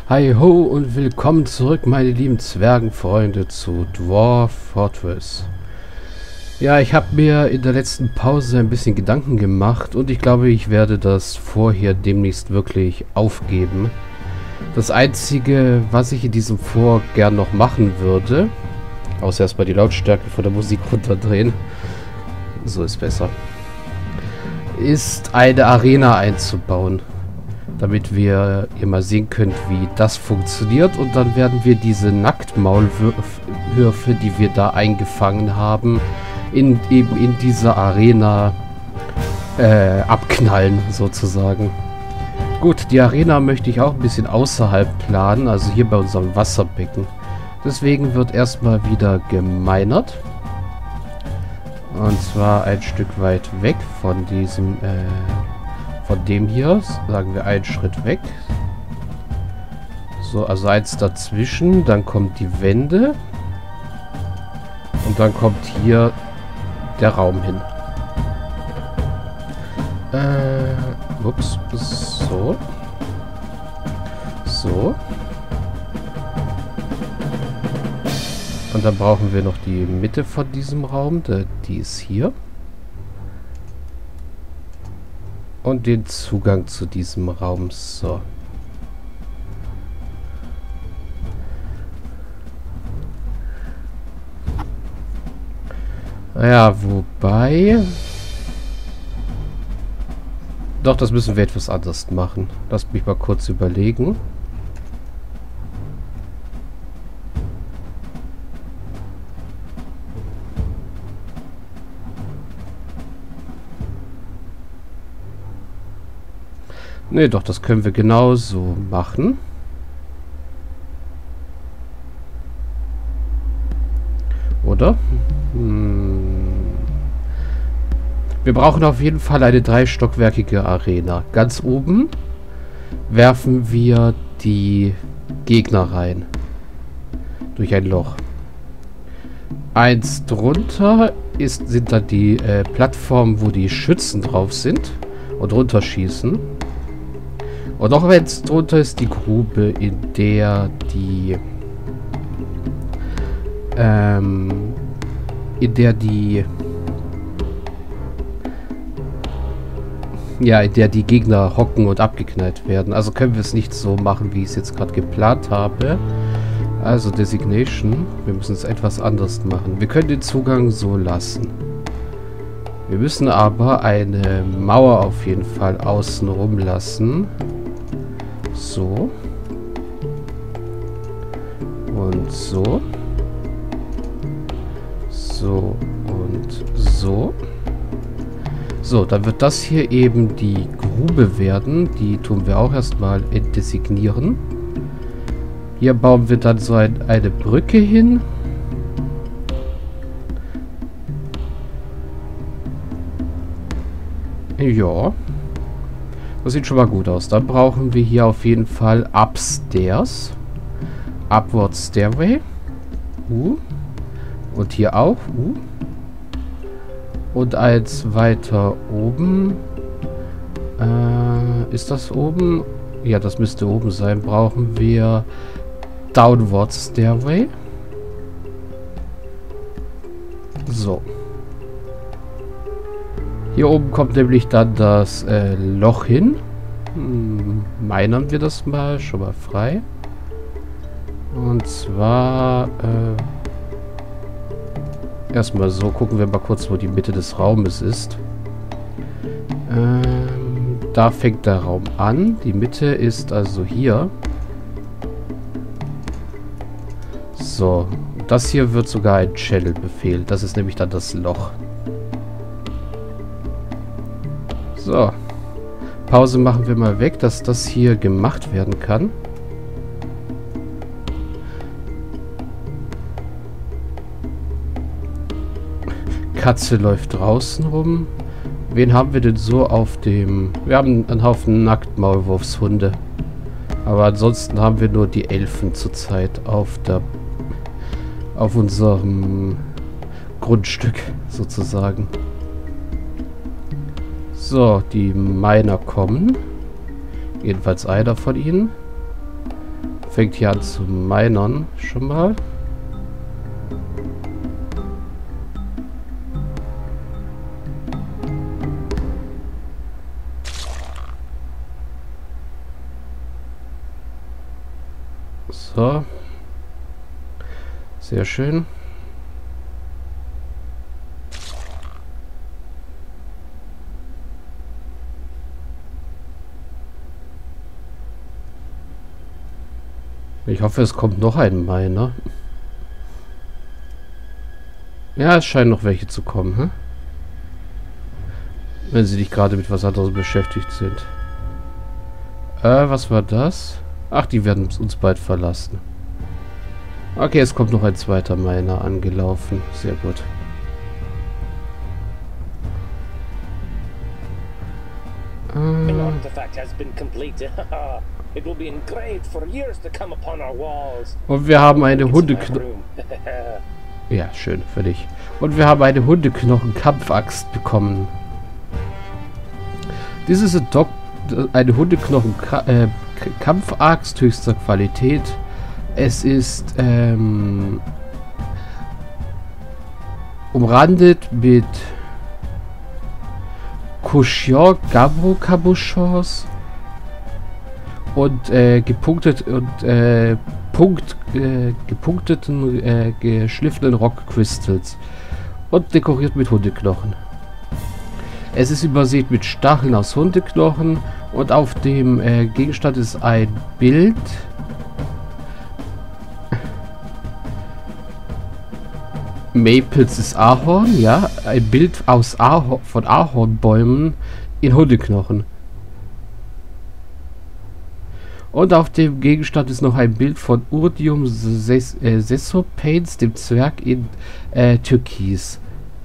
Hi ho und willkommen zurück, meine lieben Zwergenfreunde, zu Dwarf Fortress. Ja, ich habe mir in der letzten Pause ein bisschen Gedanken gemacht und ich glaube, ich werde das vorher demnächst wirklich aufgeben. Das Einzige, was ich in diesem Vor gern noch machen würde, außer erstmal die Lautstärke von der Musik runterdrehen, so ist besser, ist eine Arena einzubauen. Damit wir ihr mal sehen könnt, wie das funktioniert. Und dann werden wir diese Nacktmaulwürfe, die wir da eingefangen haben, eben in dieser Arena abknallen, sozusagen. Gut, die Arena möchte ich auch ein bisschen außerhalb planen, also hier bei unserem Wasserbecken. Deswegen wird erstmal wieder gemeinert. Und zwar ein Stück weit weg von diesem von dem hier, sagen wir einen Schritt weg. So, also eins dazwischen. Dann kommt die Wände. Und dann kommt hier der Raum hin. Ups. So. So. Und dann brauchen wir noch die Mitte von diesem Raum. Die ist hier. Und den Zugang zu diesem Raum. So. Ja, wobei... Doch, das müssen wir etwas anders machen. Lasst mich mal kurz überlegen. Ne, doch, das können wir genauso machen. Oder? Wir brauchen auf jeden Fall eine dreistockwerkige Arena. Ganz oben werfen wir die Gegner rein. Durch ein Loch. Eins drunter sind dann die Plattformen, wo die Schützen drauf sind und runterschießen. Und auch wenn es drunter ist, die Grube, in der die Gegner hocken und abgeknallt werden. Also können wir es nicht so machen, wie ich es jetzt gerade geplant habe. Also Designation. Wir müssen es etwas anders machen. Wir können den Zugang so lassen. Wir müssen aber eine Mauer auf jeden Fall außen rum lassen. So. Und so. So und so. So, dann wird das hier eben die Grube werden. Die tun wir auch erstmal entdesignieren. Hier bauen wir dann so eine Brücke hin. Ja. Das sieht schon mal gut aus. Dann brauchen wir hier auf jeden Fall Upstairs. Upward Stairway. Und hier auch. Und eins weiter oben. Ist das oben? Ja, das müsste oben sein. Brauchen wir Downward Stairway. So. Hier oben kommt nämlich dann das Loch hin. Minern wir das mal. Schon mal frei. Und zwar... erstmal so. Gucken wir mal kurz, wo die Mitte des Raumes ist. Da fängt der Raum an. Die Mitte ist also hier. So. Das hier wird sogar ein Channel-Befehl. Das ist nämlich dann das Loch. So. Pause machen wir mal weg, dass das hier gemacht werden kann. Katze läuft draußen rum. Wen haben wir denn so auf dem... Wir haben einen Haufen Nacktmaulwurfshunde. Aber ansonsten haben wir nur die Elfen zurzeit auf unserem Grundstück sozusagen. So, die Miner kommen. Jedenfalls einer von ihnen. Fängt hier an zu minern. Schon mal. So. Sehr schön. Ich hoffe, es kommt noch ein Miner. Ja, es scheinen noch welche zu kommen, hä? Wenn sie nicht gerade mit was anderes beschäftigt sind. Was war das? Ach, die werden uns bald verlassen. Okay, es kommt noch ein zweiter Miner angelaufen. Sehr gut. An artifact has been completed. It will be engraved for years to come upon our walls. Und wir haben eine Hundeknochen. Ja, schön für dich. Und wir haben eine Hundeknochen-Kampfaxt bekommen. Dies ist eine Hundeknochen-Kampfaxt höchster Qualität. Es ist umrandet mit Cushion Gabo Cabochons und gepunkteten geschliffenen Rock Crystals und dekoriert mit Hundeknochen. Es ist übersät mit Stacheln aus Hundeknochen und auf dem Gegenstand ist ein Bild. Maples ist Ahorn, ja. Ein Bild aus von Ahornbäumen in Hundeknochen. Und auf dem Gegenstand ist noch ein Bild von Urdium Sesopanes, dem Zwerg in Türkis.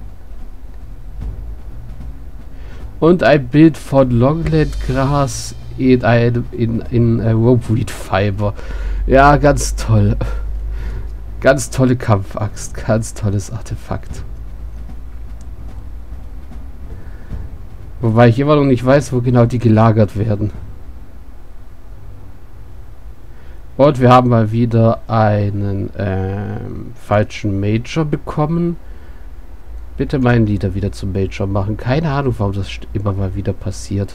Und ein Bild von Longland Grass in Ropeweed Fiber. Ja, ganz toll. Ganz tolle Kampfaxt, ganz tolles Artefakt. Wobei ich immer noch nicht weiß, wo genau die gelagert werden. Und wir haben mal wieder einen falschen Major bekommen. Bitte meinen Lieder wieder zum Major machen. Keine Ahnung, warum das immer mal wieder passiert.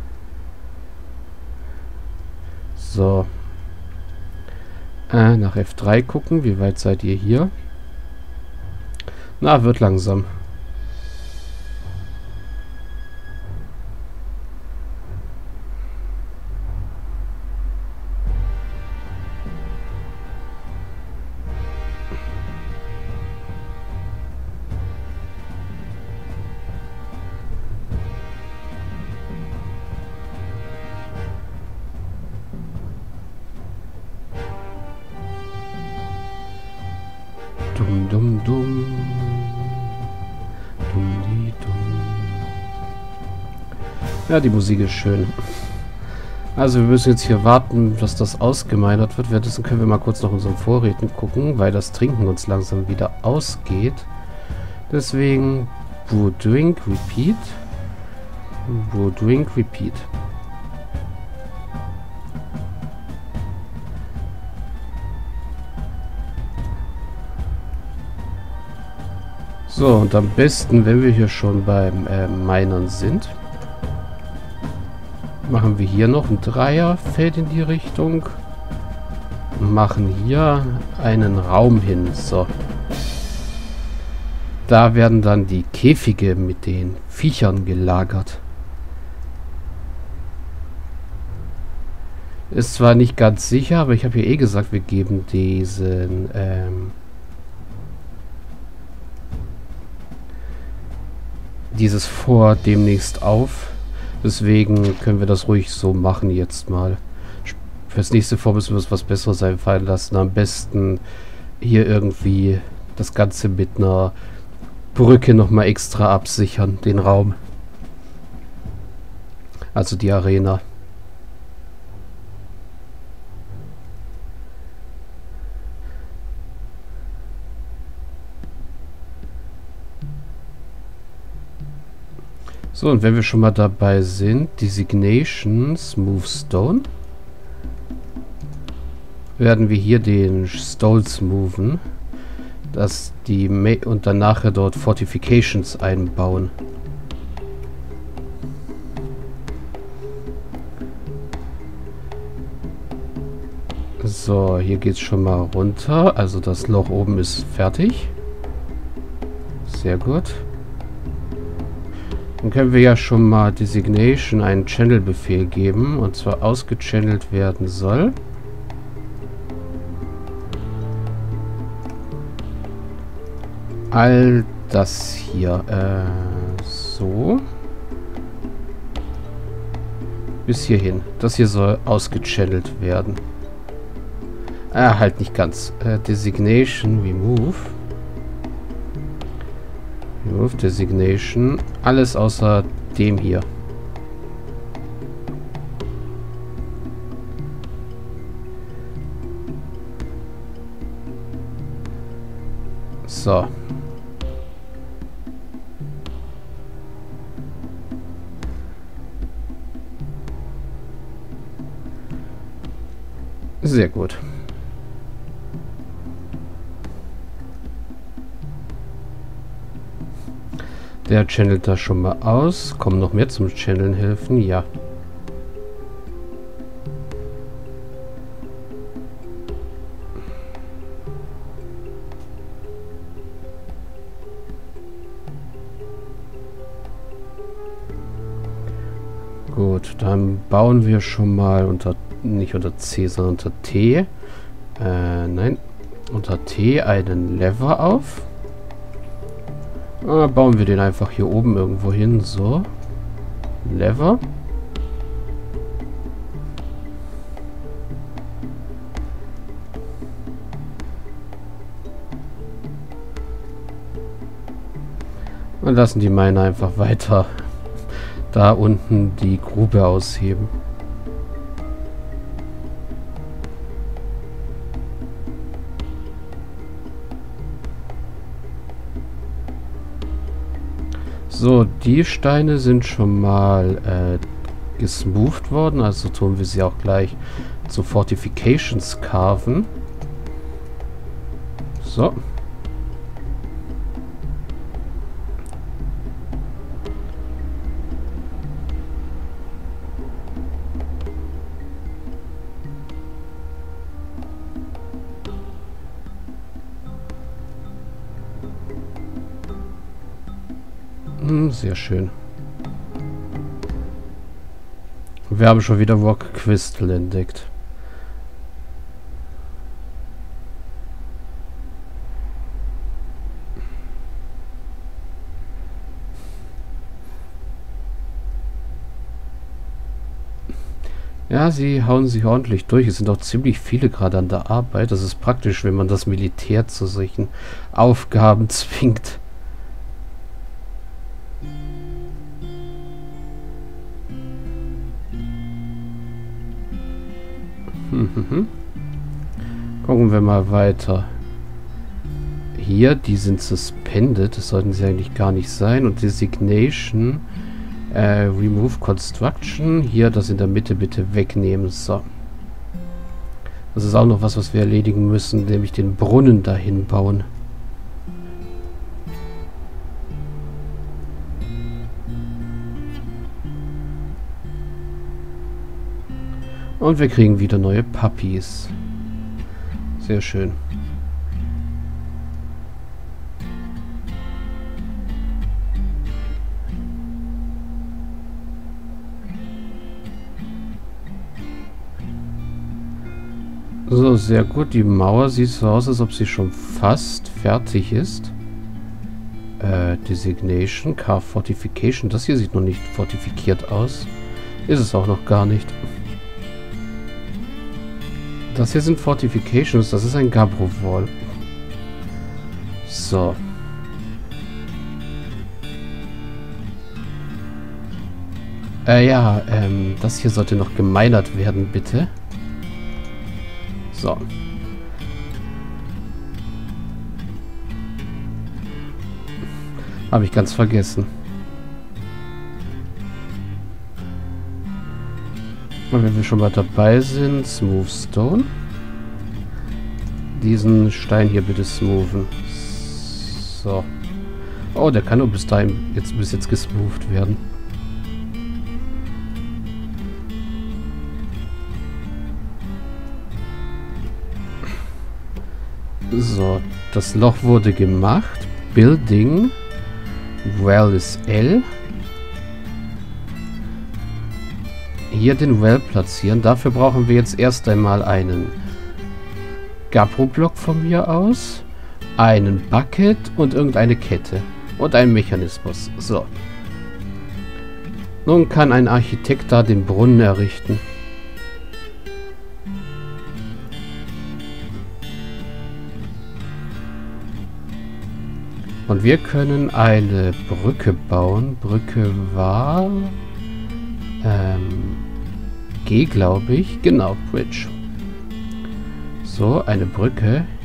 So. Nach F3 gucken. Wie weit seid ihr hier? Na, wird langsam. Dum dum dum. Dum dum. Ja, die Musik ist schön. Also wir müssen jetzt hier warten, dass das ausgemeinert wird. Währenddessen können wir mal kurz nach unseren Vorräten gucken, weil das Trinken uns langsam wieder ausgeht. Deswegen Brew Drink Repeat. Brew Drink Repeat. So, und am besten, wenn wir hier schon beim Minern sind, machen wir hier noch ein Dreierfeld in die Richtung. Machen hier einen Raum hin. So. Da werden dann die Käfige mit den Viechern gelagert. Ist zwar nicht ganz sicher, aber ich habe ja eh gesagt, wir geben diesen dieses Vor demnächst auf. Deswegen können wir das ruhig so machen jetzt mal. Fürs nächste Vor müssen wir uns was Besseres einfallen lassen. Am besten hier irgendwie das Ganze mit einer Brücke nochmal extra absichern, den Raum. Also die Arena. So, und wenn wir schon mal dabei sind, Designations, Move Stone. werden wir hier den Stones moven, dass die und dann nachher dort Fortifications einbauen. So, hier geht's schon mal runter. Also das Loch oben ist fertig. Sehr gut. Dann können wir ja schon mal Designation einen Channel-Befehl geben. Und zwar ausgechannelt werden soll. All das hier. So. Bis hierhin. Das hier soll ausgechannelt werden. Halt nicht ganz. Designation, remove. Remove Designation. Alles außer dem hier. So. Sehr gut. Der channelt da schon mal aus. Kommen noch mehr zum Channeln helfen? Ja. Gut, dann bauen wir schon mal nicht unter C, sondern unter T. Nein. Unter T einen Lever auf. Bauen wir den einfach hier oben irgendwo hin. So. Lever. Und lassen die Miner einfach weiter da unten die Grube ausheben. So, die Steine sind schon mal gesmoothed worden, also tun wir sie auch gleich zu Fortifications carven. So. Sehr schön. Wir haben schon wieder Rock Crystal entdeckt. Ja, sie hauen sich ordentlich durch. Es sind auch ziemlich viele gerade an der Arbeit. Das ist praktisch, wenn man das Militär zu solchen Aufgaben zwingt. Gucken wir mal weiter. Hier, die sind suspended. Das sollten sie eigentlich gar nicht sein. Und Designation, remove Construction. Hier, das in der Mitte bitte wegnehmen. So. Das ist auch noch was wir erledigen müssen, nämlich den Brunnen dahin bauen. Und wir kriegen wieder neue Puppies. Sehr schön. So, sehr gut. Die Mauer sieht so aus, als ob sie schon fast fertig ist. Designation, Car Fortification. Das hier sieht noch nicht fortifiziert aus. Ist es auch noch gar nicht. Das hier sind Fortifications. Das ist ein Gabbro Wall. So. Das hier sollte noch gemeinert werden, bitte. So. Habe ich ganz vergessen. Und wenn wir schon mal dabei sind, Smooth Stone. diesen Stein hier bitte smoothen. So. Oh, der kann nur bis jetzt gesmoothed werden. So, das Loch wurde gemacht. Building. Well ist L. Hier den Well platzieren. Dafür brauchen wir jetzt erst einmal einen Gabbro-Block von mir aus, einen Bucket und irgendeine Kette und einen Mechanismus. So. Nun kann ein Architekt da den Brunnen errichten. Und wir können eine Brücke bauen. Brücke war G, glaube ich. Genau, Bridge. So, eine Brücke.